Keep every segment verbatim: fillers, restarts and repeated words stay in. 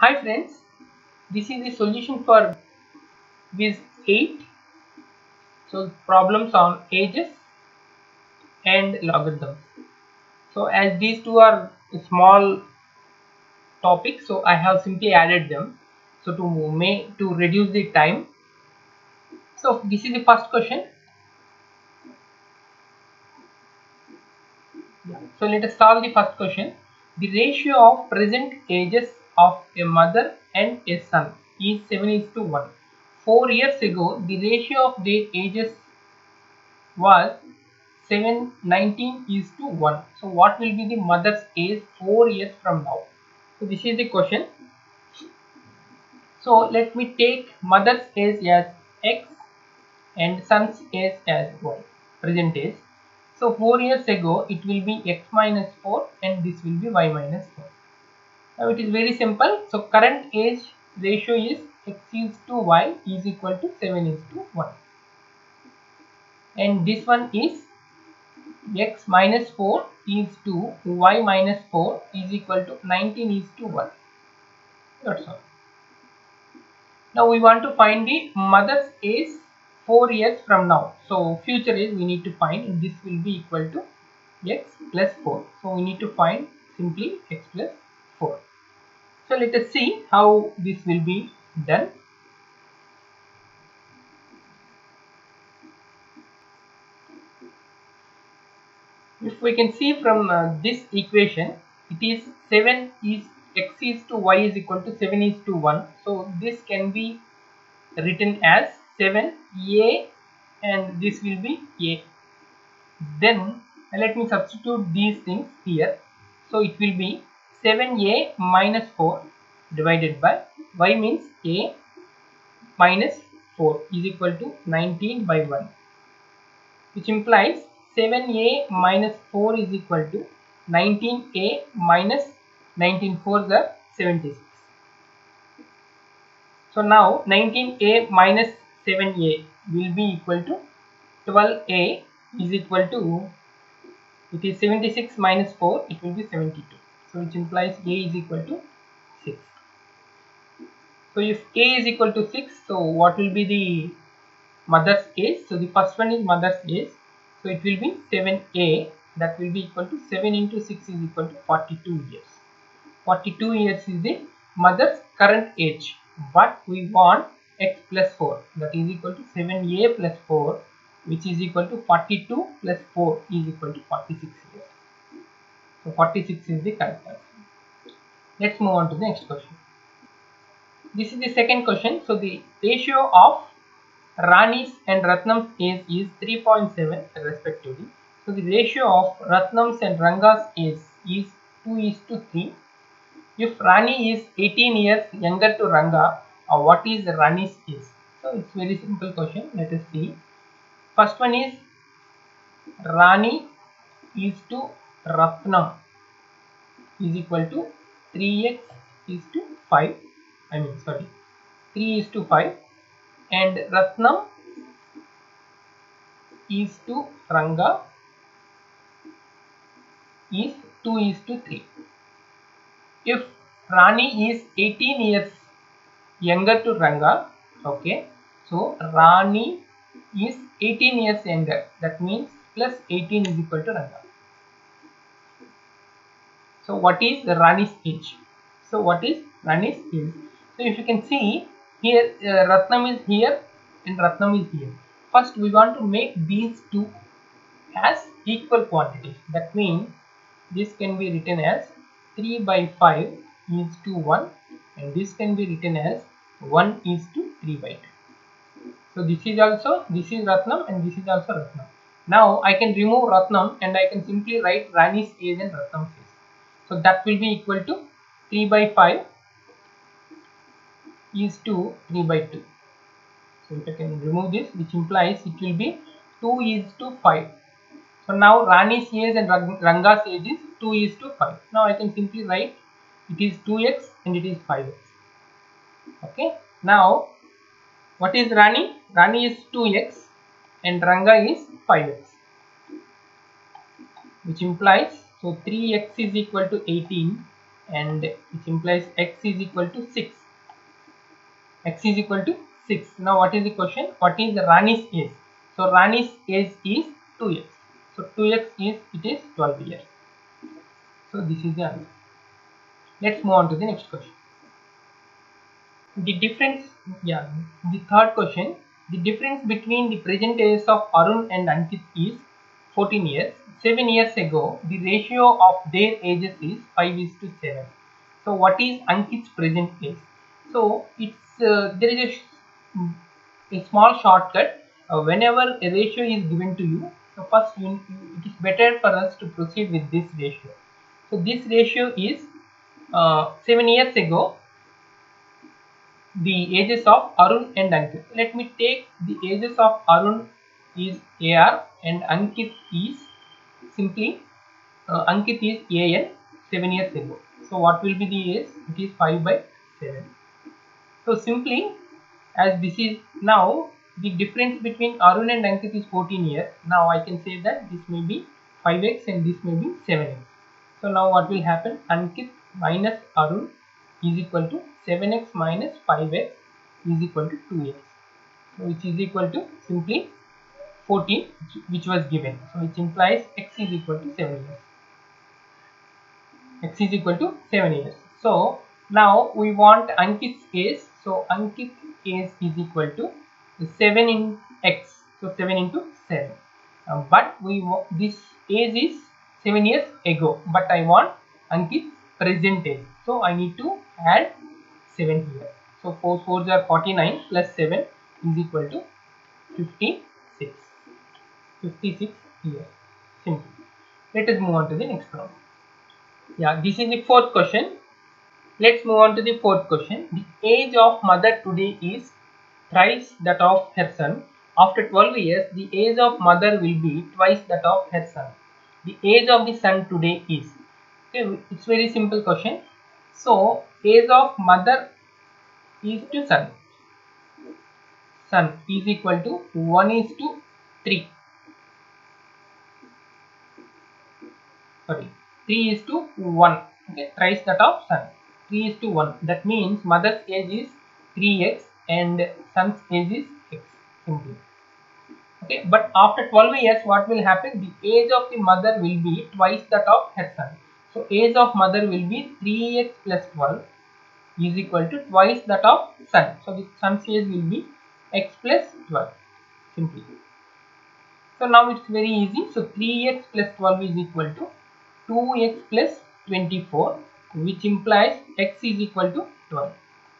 Hi friends, this is the solution for quiz eight. So problems on ages and logarithms. So as these two are small topics, so I have simply added them. So to make to reduce the time. So this is the first question. Yeah. So let us solve the first question. The ratio of present ages of a mother and a son is seven is to one. Four years ago, the ratio of their ages was seven nineteen is to one. So what will be the mother's age four years from now? So this is the question. So let me take mother's age as x and son's age as y, present age. So four years ago it will be x minus four and this will be y minus four. Now it is very simple. So current age ratio is x is to y is equal to seven is to one. And this one is x minus four is to y minus four is equal to nineteen is to one. That's all. Now we want to find the mother's age four years from now. So future age we need to find, and this will be equal to x plus four. So we need to find simply x plus four. So let us see how this will be done. If we can see from uh, this equation, it is seven is x is to y is equal to seven is to one. So this can be written as seven a and this will be a. Then let me substitute these things here. So it will be seven a minus four divided by y means a minus four is equal to nineteen by one, which implies seven a minus four is equal to nineteen a minus nineteen fours are seventy-six. So now nineteen a minus seven a will be equal to twelve a is equal to, it is seventy-six minus four, it will be seventy-two. So which implies a is equal to six. So if a is equal to six, so what will be the mother's age? So the first one is mother's age. So it will be seven a, that will be equal to seven into six is equal to forty-two years. forty-two years is the mother's current age, but we want x plus four, that is equal to seven a plus four, which is equal to forty-two plus four is equal to forty-six years. So forty-six is the correct answer. Let's move on to the next question. This is the second question. So the ratio of Rani's and Ratnam's age is three point seven respectively. So the ratio of Ratnam's and Ranga's age is two is to three. If Rani is eighteen years younger to Ranga, uh, what is Rani's age? So it's very simple question. Let us see. First one is Rani is to Ratnam is equal to three x is to five. I mean sorry, three is to five, and Ratnam is to Ranga is two is to three. If Rani is eighteen years younger to Ranga, okay, so Rani is eighteen years younger, that means plus eighteen is equal to Ranga. So what is the Rani's age? So what is Rani's age? So if you can see here, uh, Ratnam is here and Ratnam is here. First we want to make these two as equal quantities. That means this can be written as three by five is to one, and this can be written as one is to three by two. So this is also, this is Ratnam and this is also Ratnam. Now I can remove Ratnam and I can simply write Rani's age and Ratnam's age. So that will be equal to three by five is to three by two. So if I can remove this, which implies it will be two is to five. So now Rani's age and Ranga's age is two is to five. Now I can simply write it is two x and it is five x. Okay. Now what is Rani? Rani is two x and Ranga is five x. Which implies, so three x is equal to eighteen and which implies x is equal to six. X is equal to six. Now what is the question? What is Rani's age? So Rani's age is two years. So two x is, it is twelve years. So this is the answer. Let's move on to the next question. The difference, yeah, the third question. The difference between the present ages of Arun and Ankit is fourteen years. seven years ago, the ratio of their ages is five is to seven. So what is Ankit's present age? So it's uh, there is a, a small shortcut. Uh, whenever a ratio is given to you, so first you, it is better for us to proceed with this ratio. So this ratio is uh, seven years ago, the ages of Arun and Ankit. Let me take the ages of Arun is A R and Ankit is simply uh, Ankit is A N seven years ago. So what will be the age? It is five by seven. So simply, as this is now the difference between Arun and Ankit is fourteen years. Now I can say that this may be five x and this may be seven x. So now what will happen? Ankit minus Arun is equal to seven x minus five x is equal to two x. So which is equal to simply fourteen, which was given. So which implies x is equal to seven years. X is equal to seven years. So now we want Ankit's age. So Ankit age is equal to seven in x. So seven into seven. Uh, but we this age is seven years ago. But I want Ankit's present age. So I need to add seven here. So four fours are forty-nine plus seven is equal to fifty-six. fifty-six years. Simple. Let us move on to the next problem. Yeah, this is the fourth question. Let's move on to the fourth question. The age of mother today is thrice that of her son. After twelve years, the age of mother will be twice that of her son. The age of the son today is. Okay, it's very simple question. So, age of mother is to son. Son is equal to one is to three. Sorry, three is to one. Okay, thrice that of son. three is to one. That means mother's age is three x and son's age is x. Simply. Okay, but after twelve years, what will happen? The age of the mother will be twice that of her son. So age of mother will be three x plus twelve is equal to twice that of son. So the son's age will be x plus twelve. Simply. So now it's very easy. So three x plus twelve is equal to two x plus twenty-four, which implies x is equal to twelve.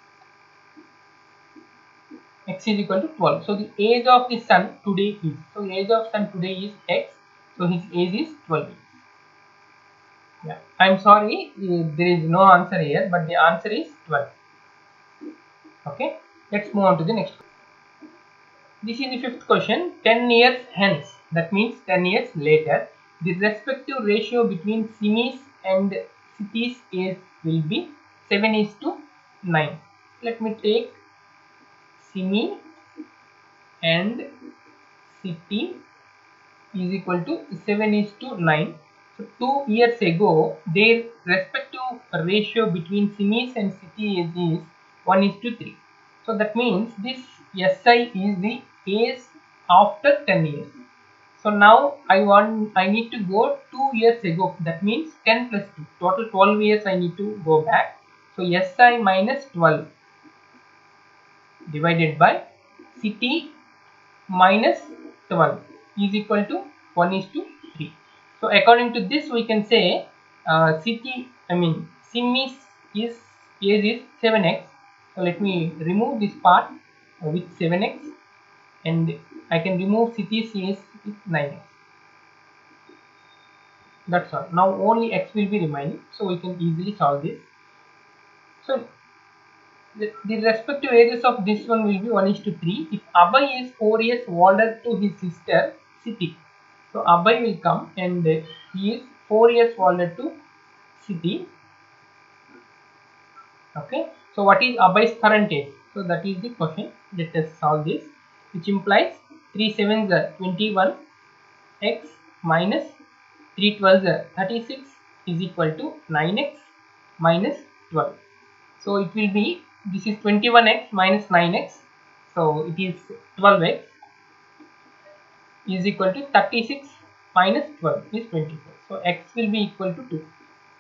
X is equal to twelve. So the age of the son today is. So age of son today is x. So his age is twelve. Yeah, I'm sorry, there is no answer here, but the answer is twelve. Okay, let's move on to the next question. This is the fifth question. ten years hence, that means ten years later, the respective ratio between Simi's and Siti's age will be seven is to nine. Let me take Simi and Siti is equal to seven is to nine. So two years ago, their respective ratio between Simi's and Siti age is one is to three. So that means this S I is the age after ten years. So now I want I need to go two years ago. That means ten plus two. Total twelve years I need to go back. So S I minus twelve divided by Siti minus twelve is equal to one is to three. So according to this, we can say uh, Siti, I mean Simi's is age is seven x. So let me remove this part uh, with seven x, and I can remove Siti's age with nine x. That's all. Now only x will be remaining, so we can easily solve this. So the, the respective ages of this one will be one is to three. If Abhay is four years older to his sister Siti, so Abhay will come and he is four years older to Siti. Okay, so what is Abhay's current age? So that is the question. Let us solve this, which implies three sevens are twenty-one x minus three twelves are thirty-six is equal to nine x minus twelve. So it will be, this is twenty-one x minus nine x, so it is twelve x is equal to thirty-six minus twelve is twenty-four. So x will be equal to two.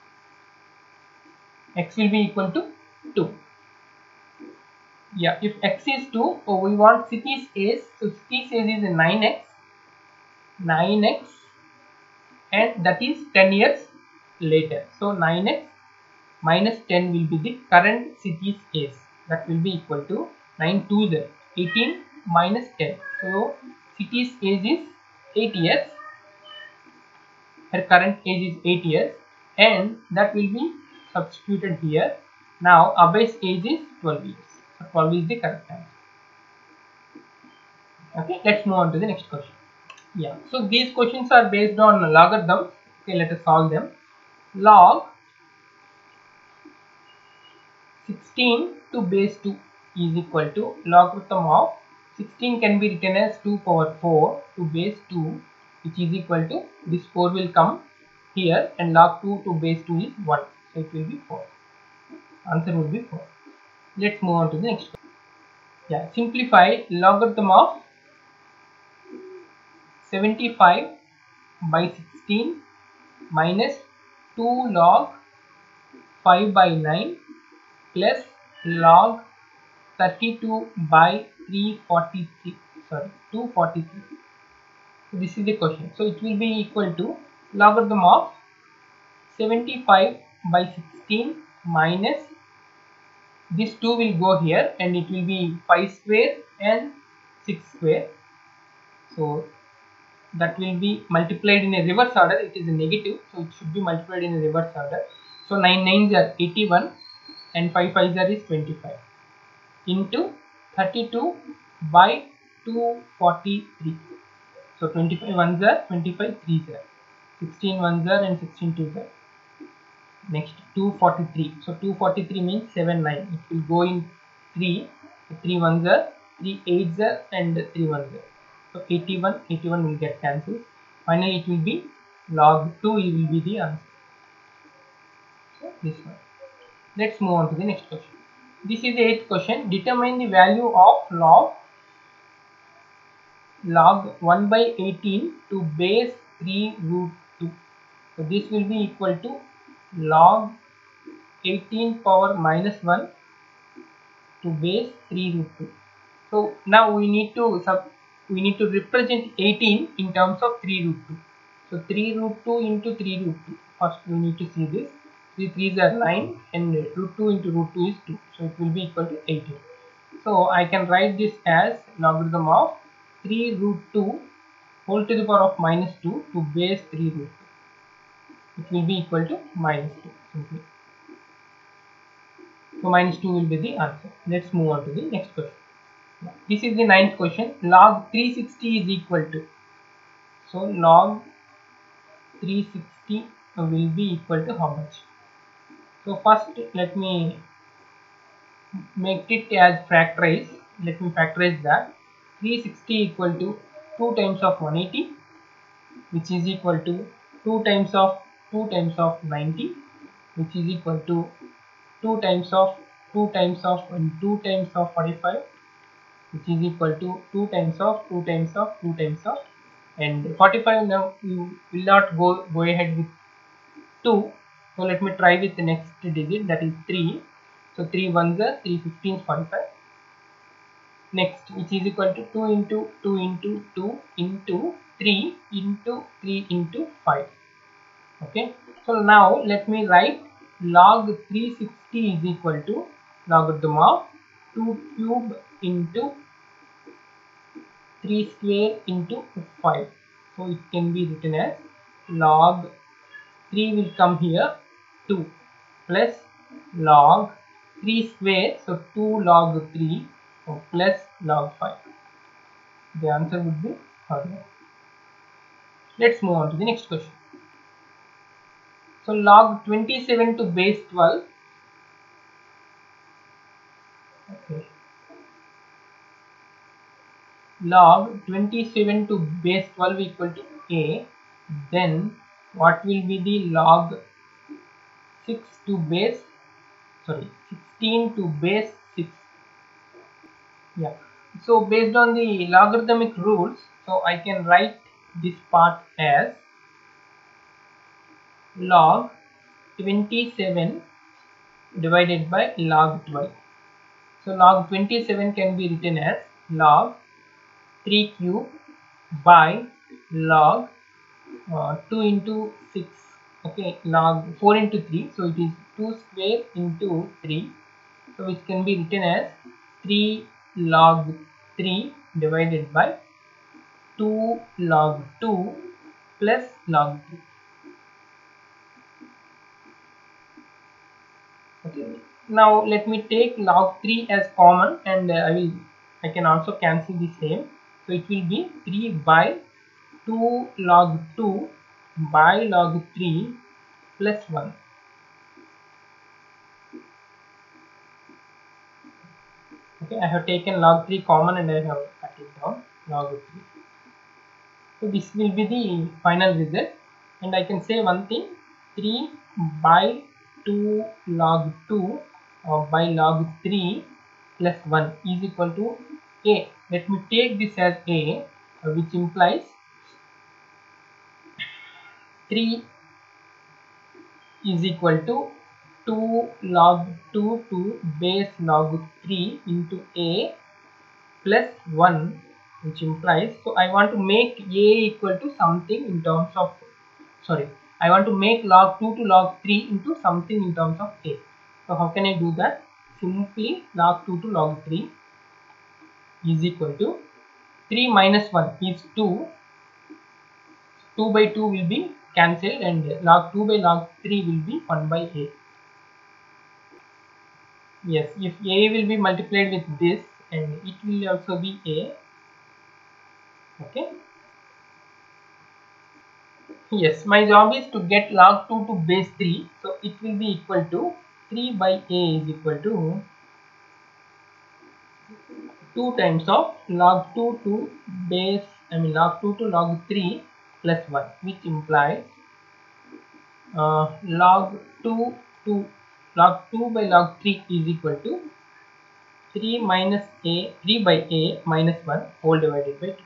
X will be equal to two. Yeah, if x is two, oh, we want cities A's. So cities A's is nine x, nine x, and that is ten years later. So nine x minus ten will be the current cities A's. That will be equal to nine twos are eighteen minus ten. So cities age is eight years. Her current age is eight years, and that will be substituted here. Now Abhay's age is twelve years. So twelve is the correct answer. Okay, let's move on to the next question. Yeah, so these questions are based on logarithms. Okay, let us solve them. Log sixteen to base two is equal to logarithm of sixteen can be written as two power four to base two, which is equal to, this four will come here, and log two to base two is one. So it will be four. Answer will be four. Let's move on to the next question. Yeah, simplify logarithm of seventy-five by sixteen minus two log five by nine plus log thirty-two by three forty-three, sorry, two forty-three. So this is the question. So it will be equal to logarithm of seventy-five by sixteen minus, this two will go here and it will be five square and six square. So that will be multiplied in a reverse order. It is a negative, so it should be multiplied in a reverse order. So nine nines are eighty-one and five fives are is twenty-five into thirty-two by two forty-three. So twenty-five ones are twenty-five threes are, sixteen ones are and sixteen twos are. Next two forty-three. So two forty-three means seven nine. It will go in three. three ones are, three eights are, and three ones are. So eighty-one, eighty-one will get cancelled. Finally, it will be log two will be the answer. So this one. Let's move on to the next question. This is the eighth question. Determine the value of log log one by eighteen to base three root two. So this will be equal to log eighteen power minus one to base three root two. So now we need to sub we need to represent eighteen in terms of three root two. So three root two into three root two. First we need to see this. three threes are nine and root two into root two is two. So it will be equal to eighteen. So I can write this as logarithm of three root two whole to the power of minus two to base three root two. It will be equal to minus two simply. So minus two will be the answer. Let's move on to the next question. This is the ninth question. Log three sixty is equal to. So log three sixty will be equal to how much? So first let me make it as factorize. Let me factorize that. three sixty equal to two times of one eighty, which is equal to two times of two times of ninety, which is equal to two times of two times of and two times of forty-five, which is equal to two times of two times of two times of, and forty-five. Now you will not go go ahead with two, so let me try with the next digit, that is three. So three ones are three fifteens forty-five. Next, which is equal to two into two into two into three into three into five. Okay, so now let me write log three sixty is equal to logarithm of two cube into three square into five. So it can be written as log three will come here, two plus log three square, so two log three, so plus log five. The answer would be here. Let's move on to the next question. So log twenty-seven to base twelve. Okay. Log twenty-seven to base twelve equal to a, then what will be the log six to base, sorry, sixteen to base six. Yeah. So based on the logarithmic rules, so I can write this part as log twenty-seven divided by log twelve. So log twenty-seven can be written as log three cube by log uh, two into six. Okay, log four into three, so it is two square into three, so which can be written as three log three divided by two log two plus log three. Okay, now let me take log three as common, and uh, I will I can also cancel the same, so it will be three by two log two by log three plus one. Okay, I have taken log three common and I have cut it down log three. So this will be the final result, and I can say one thing, three by two log two uh, by log three plus one is equal to a. Let me take this as a, uh, which implies three is equal to two log two to base log three into a plus one, which implies, so I want to make a equal to something in terms of, sorry, I want to make log two to log three into something in terms of a. So how can I do that? Simply log two to log three is equal to three minus one is two, two by two will be cancelled, and log two by log three will be one by a. Yes, if a will be multiplied with this, and it will also be a. Okay. Yes, my job is to get log two to base three, so it will be equal to three by a is equal to two times of log two to base, I mean log two to log three plus one, which implies uh, log two to log two by log three is equal to three minus a, three by a minus one whole divided by two.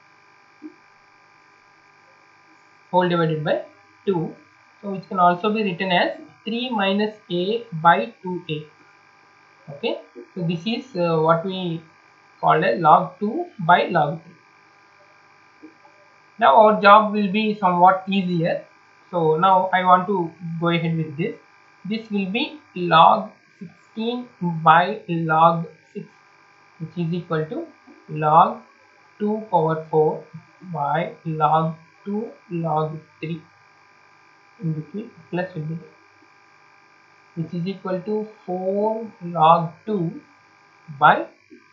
Whole divided by two, so which can also be written as three minus a by two a. Okay, so this is uh, what we call a log two by log three. Now our job will be somewhat easier, so now I want to go ahead with this. This will be log sixteen by log six, which is equal to log two power four by log two log three, in between plus will be there, which is equal to four log two by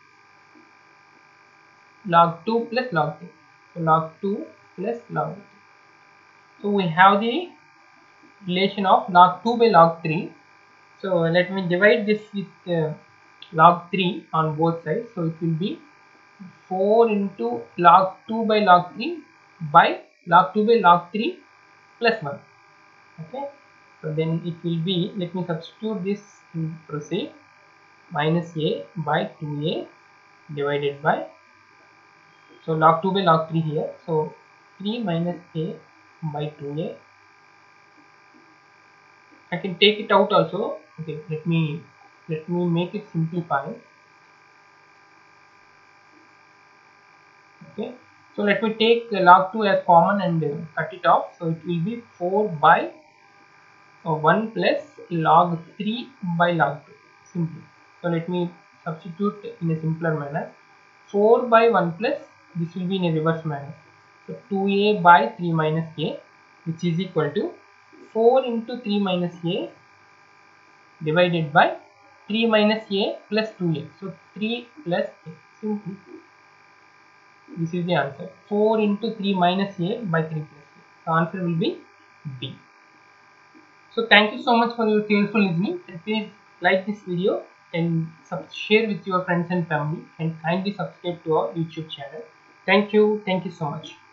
log two plus log two. So log two plus log two. So we have the relation of log two by log three. So let me divide this with uh, log three on both sides. So it will be four into log two by log three by log two by log three plus one. Okay, so then it will be, let me substitute this and proceed, minus a by two a divided by, so log two by log three here, so three minus a by two a. I can take it out also. Okay, let me let me make it simplify. Okay, so let me take log two as common and uh, cut it off, so it will be four by uh, one plus log three by log two, simply. So let me substitute in a simpler manner. four by one plus, this will be in a reverse manner, so two a by three minus a, which is equal to four into three minus a divided by three minus a plus two a, so three plus a, simply. This is the answer, four into three minus a by three plus a. The answer will be B. So thank you so much for your careful listening, and please like this video and share with your friends and family, and kindly subscribe to our YouTube channel. Thank you. Thank you so much.